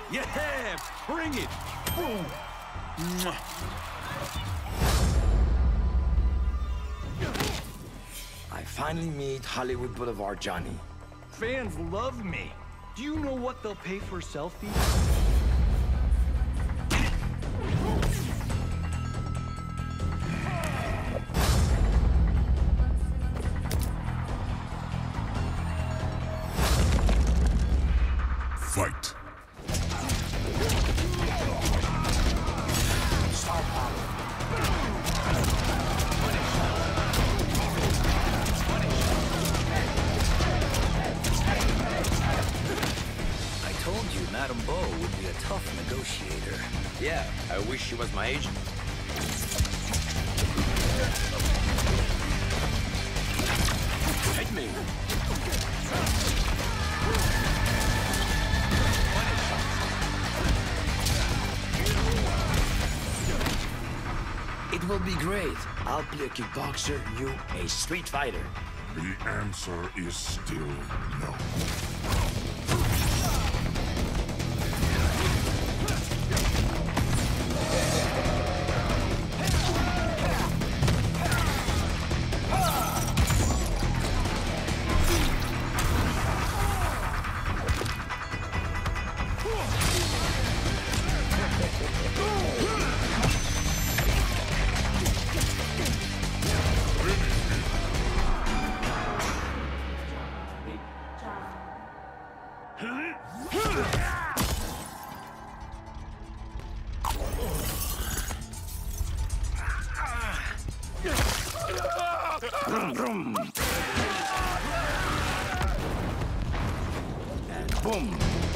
Yeah, bring it. Boom. Mwah. I finally meet Hollywood Boulevard Johnny. Fans love me. Do you know what they'll pay for a selfie? Fight. Star power. I told you Madame Beau would be a tough negotiator. Yeah, I wish she was my agent. Hit me. It will be great. I'll play a kickboxer, you a street fighter. The answer is still no. Vroom, vroom. And boom.